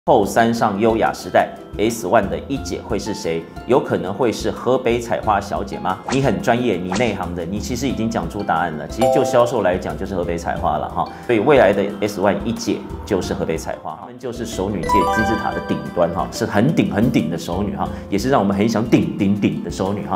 后山上优雅时代 S1 的一姐会是谁？有可能会是河北采花小姐吗？你很专业，你内行的，你其实已经讲出答案了。其实就销售来讲，就是河北采花了哈。所以未来的 S1 一姐就是河北采花，她们就是熟女界金字塔的顶端哈，是很顶的熟女哈，也是让我们很想顶的熟女哈。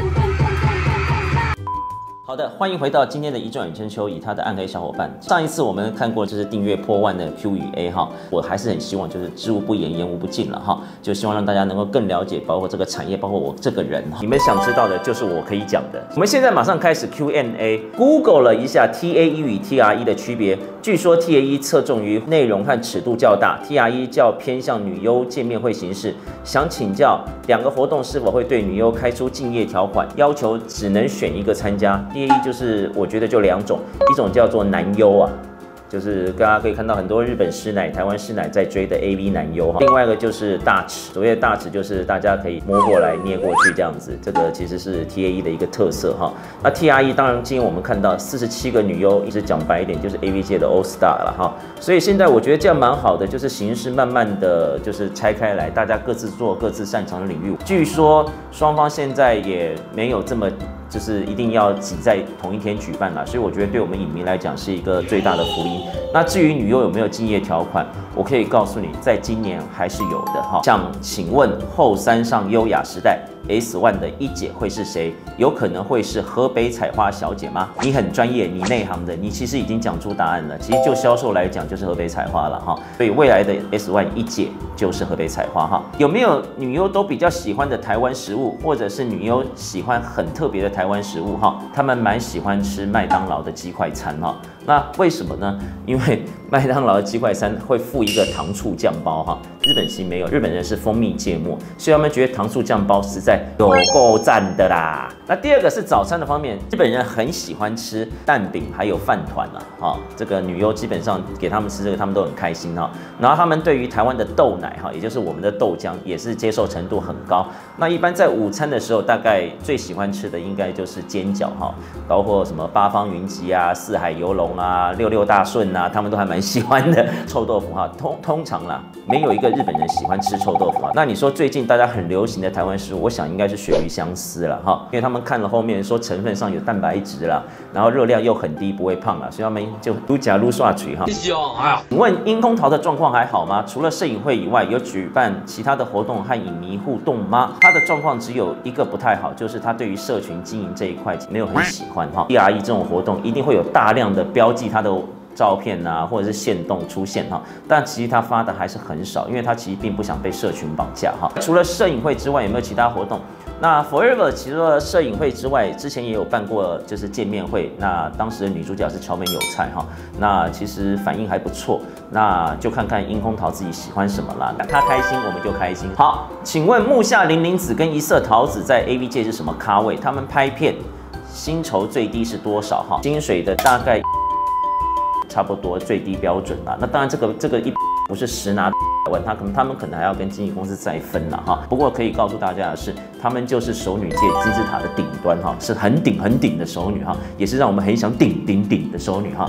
好的，欢迎回到今天的一转春秋，以他的暗黑小伙伴。上一次我们看过就是订阅破万的 Q 与 A 哈，我还是很希望就是知无不言，言无不尽了哈，就希望让大家能够更了解，包括这个产业，包括我这个人，你们想知道的就是我可以讲的。我们现在马上开始 Q&A。Google 了一下 TAE 与 TRE 的区别，据说 TAE 侧重于内容和尺度较大 ，TRE 较偏向女优见面会形式。想请教两个活动是否会对女优开出竞业条款，要求只能选一个参加？ TAE 就是我觉得就两种，一种叫做男优啊，就是大家可以看到很多日本师奶、台湾师奶在追的 AV 男优哈。另外一个就是大尺，所谓的大尺就是大家可以摸过来、捏过去这样子，这个其实是 TAE 的一个特色哈。那 TRE 当然今天我们看到47个女优，一直讲白一点就是 AV 界的 All Star 了哈。所以现在我觉得这样蛮好的，就是形式慢慢的就是拆开来，大家各自做各自擅长的领域。据说双方现在也没有这么。就是一定要挤在同一天举办啦，所以我觉得对我们影迷来讲是一个最大的福音。那至于女优有没有竞业条款，我可以告诉你，在今年还是有的哈。想请问后山上优雅时代 S1 的一姐会是谁？有可能会是河北采花小姐吗？你很专业，你内行的，你其实已经讲出答案了。其实就销售来讲，就是河北采花了哈。所以未来的 S1 一姐就是河北采花哈。有没有女优都比较喜欢的台湾食物，或者是女优喜欢很特别的台湾食物哈？他们蛮喜欢吃麦当劳的鸡块餐哈。那为什么呢？因为麦当劳的鸡块餐会附一个糖醋酱包哈。日本其实没有，日本人是蜂蜜芥末，所以他们觉得糖醋酱包实在有够赞的啦。那第二个是早餐的方面，日本人很喜欢吃蛋饼还有饭团啦，哈，这个女优基本上给他们吃这个，他们都很开心哈。然后他们对于台湾的豆奶哈，也就是我们的豆浆，也是接受程度很高。那一般在午餐的时候，大概最喜欢吃的应该就是煎饺哈，包括什么八方云集啊、四海游龙啊、六大顺啊，他们都还蛮喜欢的。臭豆腐哈，通常啦，没有一个日本人喜欢吃臭豆腐啊。那你说最近大家很流行的台湾食物，我想应该是鳕鱼香丝了哈，因为他们看了后面说成分上有蛋白质啦，然后热量又很低，不会胖啦，所以他们就撸假撸刷嘴哈。请问樱空桃的状况还好吗？除了摄影会以外，有举办其他的活动和影迷互动吗？他的状况只有一个不太好，就是他对于社群经营这一块没有很喜欢哈。TRE 这种活动一定会有大量的标记他的照片啊，或者是限动出现哈，但其实他发的还是很少，因为他其实并不想被社群绑架哈。除了摄影会之外，有没有其他活动？那 Forever 除了摄影会之外，之前也有办过就是见面会，那当时的女主角是桥本有菜哈，那其实反应还不错，那就看看樱空桃自己喜欢什么啦，她开心我们就开心。好，请问木下玲玲子跟一色桃子在 AV 界是什么咖位？他们拍片薪酬最低是多少哈？薪水的大概差不多最低标准啦。那当然这个一不是实拿100万，他们可能还要跟经纪公司再分啦哈。不过可以告诉大家的是，他们就是熟女界金字塔的顶端哈，是很顶的熟女哈，也是让我们很想顶的熟女哈。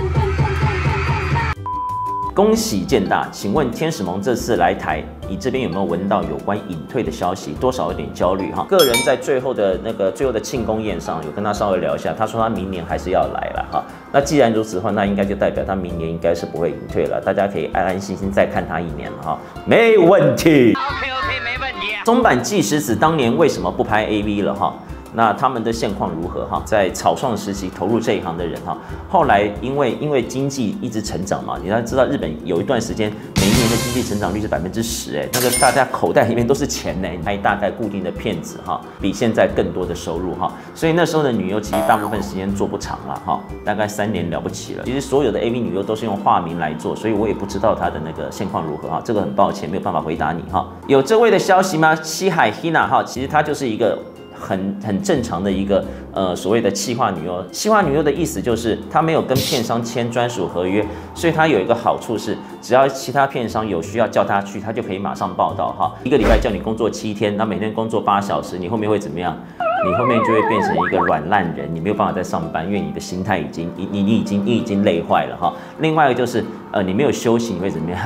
恭喜健大，请问天使盟这次来台，你这边有没有闻到有关隐退的消息？多少有点焦虑哈。个人在最后的庆功宴上有跟他稍微聊一下，他说他明年还是要来了哈。那既然如此的话，那应该就代表他明年应该是不会隐退了，大家可以安安心心再看他1年了哈，没问题。OK， 没问题。松坂纪实子当年为什么不拍 AV 了哈？那他们的现况如何哈？在草创时期投入这一行的人哈，后来因为经济一直成长嘛，你要知道日本有一段时间每一年的经济成长率是10%那个大家口袋里面都是钱拍大概固定的片子哈，比现在更多的收入哈，所以那时候的女优其实大部分时间做不长了哈，大概3年了不起了。其实所有的 AV 女优都是用化名来做，所以我也不知道她的那个现况如何哈，这个很抱歉没有办法回答你哈。有这位的消息吗？西海 Hina 哈，其实她就是一个很正常的一个所谓的企划女优。企划女优的意思就是她没有跟片商签专属合约，所以她有一个好处是，只要其他片商有需要叫她去，她就可以马上报道哈。1个礼拜叫你工作7天，那每天工作8小时，你后面会怎么样？你后面就会变成一个软烂人，你没有办法再上班，因为你的心态你已经累坏了哈。另外一个就是你没有休息，你会怎么样？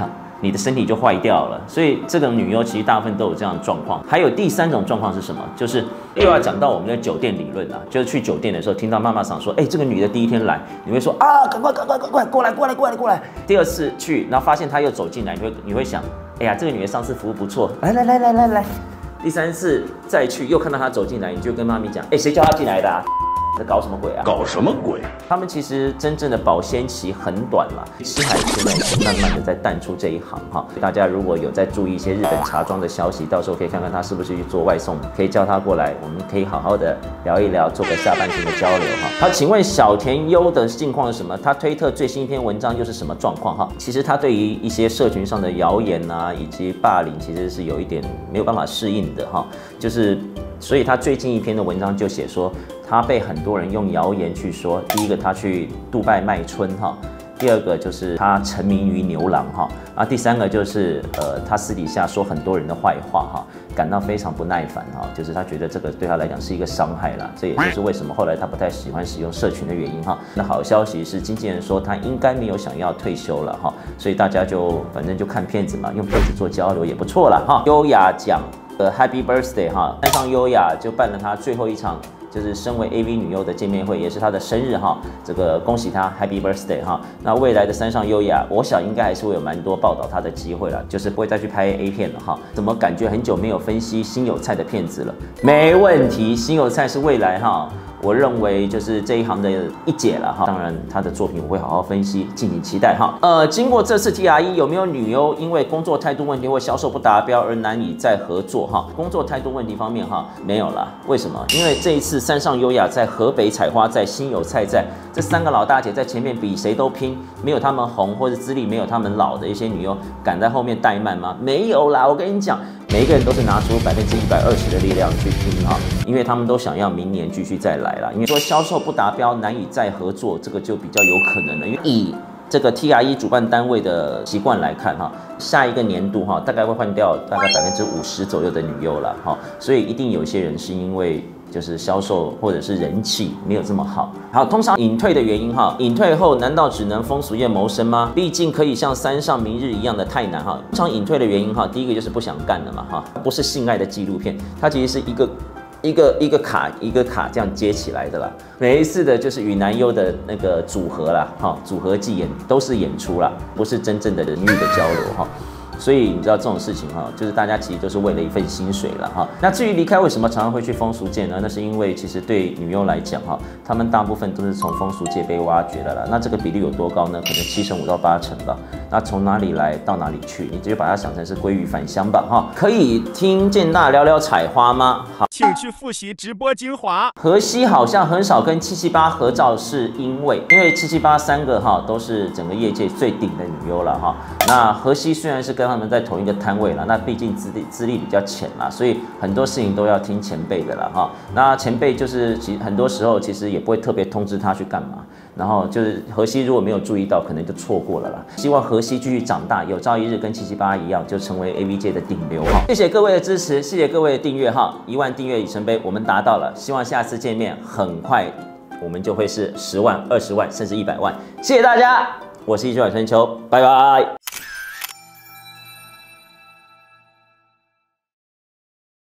你的身体就坏掉了。所以这个女优其实大部分都有这样的状况。还有第3种状况是什么？就是又要讲到我们的酒店理论啦，就是去酒店的时候听到妈妈桑说，这个女的第1天来，你会说啊，赶快过来。第2次去，然后发现她又走进来，你会想，哎呀，这个女的上次服务不错，来。第3次再去又看到她走进来，你就跟妈咪讲，谁叫她进来的啊？在搞什么鬼啊？ 搞什么鬼？ 他们其实真正的保鲜期很短了，吃海鲜呢是慢慢的在淡出这一行哈。大家如果有在注意一些日本茶庄的消息，到时候可以看看他是不是去做外送，可以叫他过来，我们可以好好的聊一聊，做个下半天的交流哈。好，请问小田优的近况是什么？他推特最新一篇文章又是什么状况哈？其实他对于一些社群上的谣言啊，以及霸凌，其实是有一点没有办法适应的哈，所以他最近一篇的文章就写说，他被很多人用谣言去说，第一个他去杜拜卖春哈，第2个就是他沉迷于牛郎哈，啊第3个就是他私底下说很多人的坏话哈，感到非常不耐烦哈，就是他觉得这个对他来讲是一个伤害啦，这也就是为什么后来他不太喜欢使用社群的原因哈。那好消息是经纪人说他应该没有想要退休了哈，所以大家就反正就看片子嘛，用片子做交流也不错啦哈。优雅奖Happy Birthday 哈，山上优雅就办了她最后一场，就是身为 AV 女优的见面会，也是她的生日哈。这个恭喜她 Happy Birthday 哈。那未来的山上优雅，我想应该还是会有蛮多报道她的机会了，就是不会再去拍 A 片了哈。怎么感觉很久没有分析新有菜的片子了？没问题，新有菜是未来哈。我认为就是这一行的一姐了哈，当然她的作品我会好好分析，敬请期待哈。经过这次 TRE 有没有女优因为工作态度问题或销售不达标而难以再合作哈？工作态度问题方面哈没有啦，为什么？因为这一次山上优雅在、河北采花在、新有菜在，这3个老大姐在前面比谁都拼，没有她们红或者资历没有她们老的一些女优敢在后面怠慢吗？没有啦，我跟你讲。每一个人都是拿出120%的力量去拼哈，因为他们都想要明年继续再来啦。因为说销售不达标，难以再合作，这个就比较有可能了。因为以这个 TRE 主办单位的习惯来看哈，下一个年度哈大概会换掉大概50%左右的女优了哈，所以一定有些人是因为就是销售或者是人气没有这么好。好，通常隐退的原因哈，隐退后难道只能风俗业谋生吗？毕竟可以像山上明日一样的太难哈。通常隐退的原因哈，第一个就是不想干了嘛哈，不是性爱的纪录片，它其实是一个卡这样接起来的啦。每一次的就是与男优的那个组合啦，哈，组合技演都是演出啦，不是真正的人域的交流哈。所以你知道这种事情哈，就是大家其实都是为了一份薪水了哈。那至于离开为什么常常会去风俗界呢？那是因为其实对女优来讲哈，她们大部分都是从风俗界被挖掘的啦。那这个比例有多高呢？可能75%到80%吧。那从哪里来到哪里去？你就把它想成是鲑鱼返乡吧哈。可以听建大聊聊采花吗？好， 请去复习直播精华。 荷西好像很少跟778合照，是因为778 3个哈都是整个业界最顶的女优了哈。那荷西虽然是跟他们在同一个摊位啦，那毕竟资历比较浅啦，所以很多事情都要听前辈的啦哈。那前辈就是很多时候其实也不会特别通知他去干嘛，然后就是荷西如果没有注意到，可能就错过了啦。希望荷西继续长大，有朝一日跟778一样，就成为 AV 界的顶流哈。谢谢各位的支持，谢谢各位的订阅哈，1万订阅里程碑我们达到了，希望下次见面很快我们就会是10万、20万甚至100万。谢谢大家，我是1周晚春秋，拜拜。